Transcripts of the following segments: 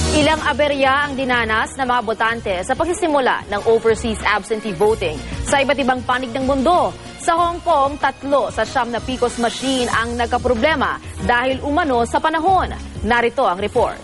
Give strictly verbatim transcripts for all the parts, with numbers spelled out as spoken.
Ilang aberya ang dinanas ng mga botante sa pagsisimula ng overseas absentee voting sa iba't ibang panig ng mundo. Sa Hong Kong, tatlo sa siyam na P C O S machine ang nagkaproblema dahil umano sa panahon. Narito ang report.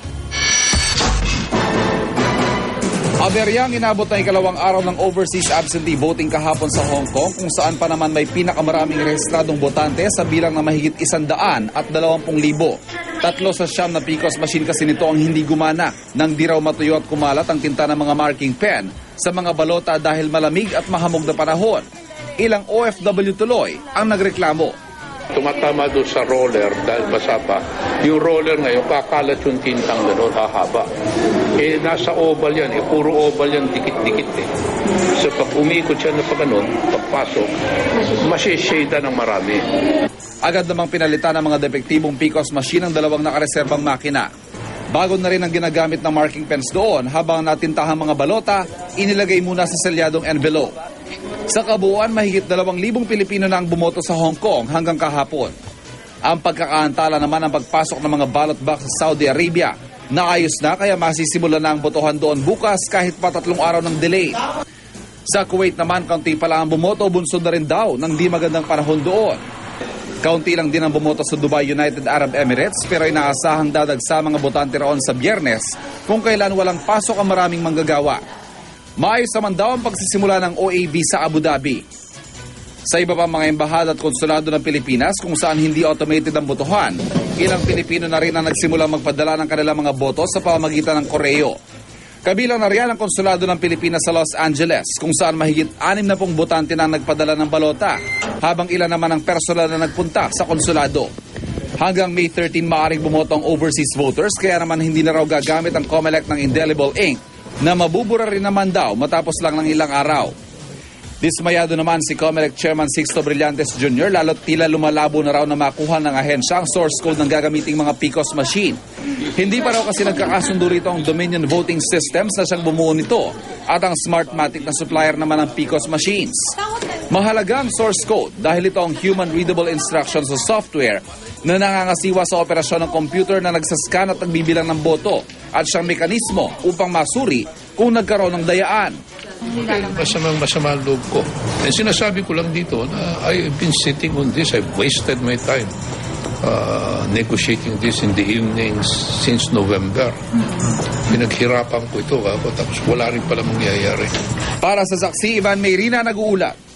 Aberya ang inabot na ikalawang araw ng overseas absentee voting kahapon sa Hong Kong, kung saan pa naman may pinakamaraming rehistradong botante sa bilang na mahigit isandaan at dalawampung libo. Tatlo sa siyam na P C O S machine kasi nito ang hindi gumana nang di raw matuyo at kumalat ang tinta ng mga marking pen sa mga balota dahil malamig at mahamog na panahon. Ilang O F W tuloy ang nagreklamo. Tumatama doon sa roller dahil basa pa. Yung roller ngayon, kakalat yung tintang gano'n, hahaba. Eh, nasa oval yan. Eh, puro oval yan, dikit-dikit eh. So, pag umikot siya na pa gano'n, pagpasok, masishada ng marami. Agad namang pinalitan ng mga depektibong P C O S machine ang dalawang nakareserbang makina. Bago na rin ang ginagamit ng marking pens doon, habang natintahang mga balota, inilagay muna sa selyadong envelope. Sa kabuuan, mahigit dalawang libong Pilipino na ang bumoto sa Hong Kong hanggang kahapon. Ang pagkakaantala naman ang pagpasok ng mga ballot box sa Saudi Arabia. Naayos na kaya masisimula na ang botohan doon bukas kahit pa tatlong araw ng delay. Sa Kuwait naman, kaunti pa lang ang bumoto, bunsod na rin daw ng di magandang panahon doon. Kaunti lang din ang bumoto sa Dubai, United Arab Emirates, pero inaasahang dadagsa mga botante roon sa Biyernes kung kailan walang pasok ang maraming manggagawa. Maayos naman daw ang pagsisimula ng O A B sa Abu Dhabi. Sa iba pang mga embahada at konsulado ng Pilipinas kung saan hindi automated ang botohan, ilang Pilipino na rin ang nagsimula magpadala ng kanilang mga boto sa pamamagitan ng koreo. Kabilang na riyan ang konsulado ng Pilipinas sa Los Angeles kung saan mahigit anim na pong botante na nagpadala ng balota, habang ilan naman ang personal na nagpunta sa konsulado. Hanggang May thirteenth maaaring bumoto ang overseas voters, kaya naman hindi na raw gagamit ang COMELEC ng indelible ink na mabubura rin naman daw matapos lang ng ilang araw. Dismayado naman si COMELEC Chairman Sixto Brillantes Junior lalo't tila lumalabo na raw na makuha ng ahensya ang source code ng gagamiting mga P C O S machine. Hindi pa raw kasi nagkakasundo rito ang Dominion Voting Systems na siyang bumuo nito at ang Smartmatic na supplier naman ng P C O S machines. Mahalaga ang source code dahil ito ang human readable instructions sa software na nangangasiwa sa operasyon ng computer na nagsascan at nagbibilang ng boto at siyang mekanismo upang masuri kung nagkaroon ng dayaan. Masamang masama ang loob ko. And sinasabi ko lang dito na I've been sitting on this. I've wasted my time uh, negotiating this in the evenings since November. Pinaghirapan ko ito ako tapos wala rin pala mangyayari. Para sa saksi, Ivan Mayrina, nag-uulat.